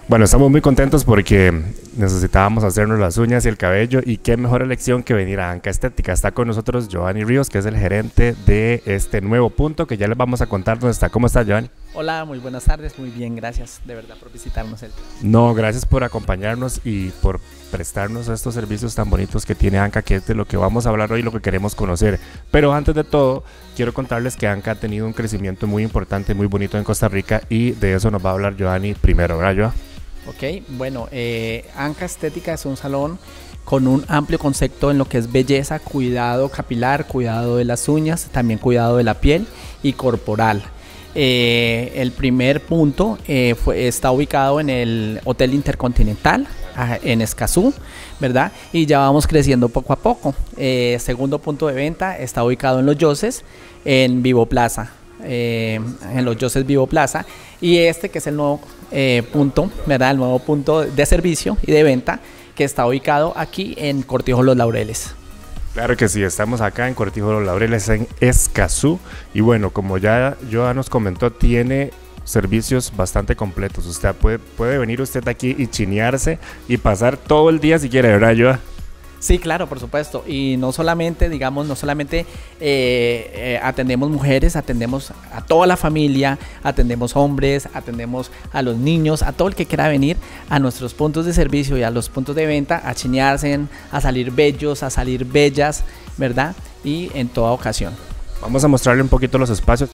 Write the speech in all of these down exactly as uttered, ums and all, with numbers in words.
Bueno, estamos muy contentos porque necesitábamos hacernos las uñas y el cabello, y qué mejor elección que venir a Anca Estética. Está con nosotros Giovanni Ríos, que es el gerente de este nuevo punto que ya les vamos a contar dónde está. ¿Cómo está, Giovanni? Hola, muy buenas tardes, muy bien, gracias de verdad por visitarnos. El... No, gracias por acompañarnos y por prestarnos estos servicios tan bonitos que tiene Anca, que es de lo que vamos a hablar hoy y lo que queremos conocer. Pero antes de todo, quiero contarles que Anca ha tenido un crecimiento muy importante, muy bonito en Costa Rica, y de eso nos va a hablar Giovanni primero, ¿verdad, Joa? Ok, bueno, eh, Anca Estética es un salón con un amplio concepto en lo que es belleza, cuidado capilar, cuidado de las uñas, también cuidado de la piel y corporal. Eh, el primer punto eh, fue, está ubicado en el Hotel Intercontinental en Escazú, ¿verdad? Y ya vamos creciendo poco a poco. Eh, segundo punto de venta está ubicado en Los Yoses, en Vivo Plaza. Eh, en Los Yoses Vivo Plaza, y este que es el nuevo eh, punto, ¿verdad? El nuevo punto de servicio y de venta que está ubicado aquí en Cortijo Los Laureles. Claro que sí, estamos acá en Cortijo Los Laureles, en Escazú, y bueno, como ya Joa nos comentó, tiene servicios bastante completos. Usted puede, puede venir usted aquí y chinearse y pasar todo el día si quiere, ¿verdad, Joa? Sí, claro, por supuesto. Y no solamente, digamos, no solamente eh, eh, atendemos mujeres, atendemos a toda la familia, atendemos hombres, atendemos a los niños, a todo el que quiera venir a nuestros puntos de servicio y a los puntos de venta a chinearse, a salir bellos, a salir bellas, ¿verdad? Y en toda ocasión. Vamos a mostrarle un poquito los espacios.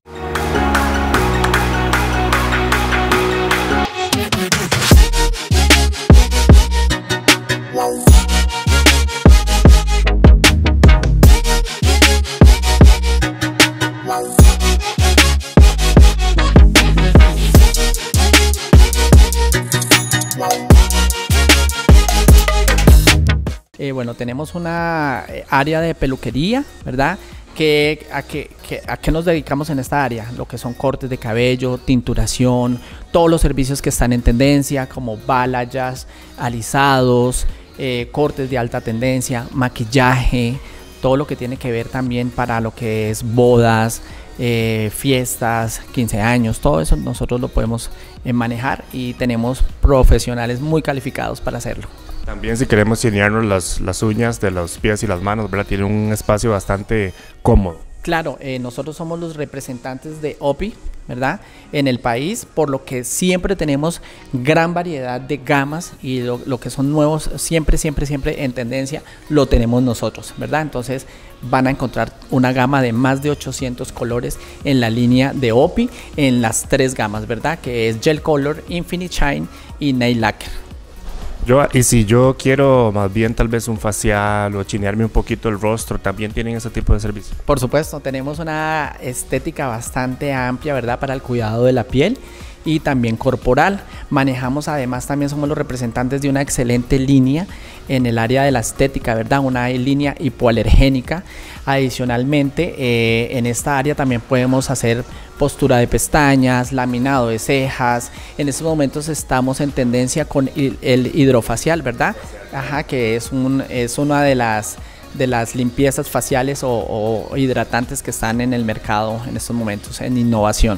Eh, bueno, tenemos una área de peluquería, ¿verdad? Que, a, que, que, ¿A qué nos dedicamos en esta área? Lo que son cortes de cabello, tinturación, todos los servicios que están en tendencia, como balayage, alisados, eh, cortes de alta tendencia, maquillaje, todo lo que tiene que ver también para lo que es bodas, eh, fiestas, quince años, todo eso nosotros lo podemos eh, manejar, y tenemos profesionales muy calificados para hacerlo. También si queremos chinearnos las, las uñas de los pies y las manos, ¿verdad? Tiene un espacio bastante cómodo. Claro, eh, nosotros somos los representantes de O P I, ¿verdad? En el país, por lo que siempre tenemos gran variedad de gamas, y lo, lo que son nuevos, siempre, siempre, siempre en tendencia, lo tenemos nosotros, ¿verdad? Entonces van a encontrar una gama de más de ochocientos colores en la línea de O P I, en las tres gamas, ¿verdad? Que es Gel Color, Infinite Shine y Nail Lacquer. Yo, y si yo quiero más bien tal vez un facial o chinearme un poquito el rostro, ¿también tienen ese tipo de servicio? Por supuesto, tenemos una estética bastante amplia, ¿verdad? Para el cuidado de la piel y también corporal. Manejamos, además, también somos los representantes de una excelente línea en el área de la estética, ¿verdad? Una línea hipoalergénica. Adicionalmente, eh, en esta área también podemos hacer postura de pestañas, laminado de cejas. En estos momentos estamos en tendencia con el hidrofacial, ¿verdad? Ajá, que es, un, es una de las, de las limpiezas faciales o, o hidratantes que están en el mercado en estos momentos, en innovación.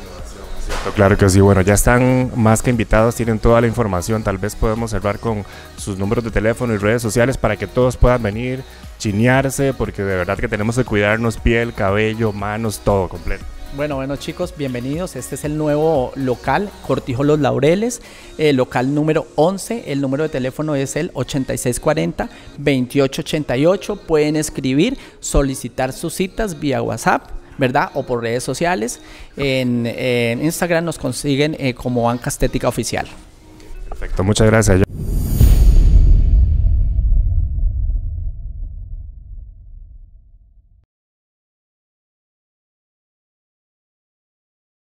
Claro que sí, bueno, ya están más que invitados, tienen toda la información. Tal vez podemos hablar con sus números de teléfono y redes sociales para que todos puedan venir, chinearse, porque de verdad que tenemos que cuidarnos piel, cabello, manos, todo completo. Bueno, bueno chicos, bienvenidos. Este es el nuevo local, Cortijo Los Laureles, el local número once. El número de teléfono es el ochenta y seis cuarenta, veintiocho ochenta y ocho. Pueden escribir, solicitar sus citas vía WhatsApp, ¿verdad? O por redes sociales. En, en Instagram nos consiguen eh, como Anca Estética Oficial. Perfecto, muchas gracias.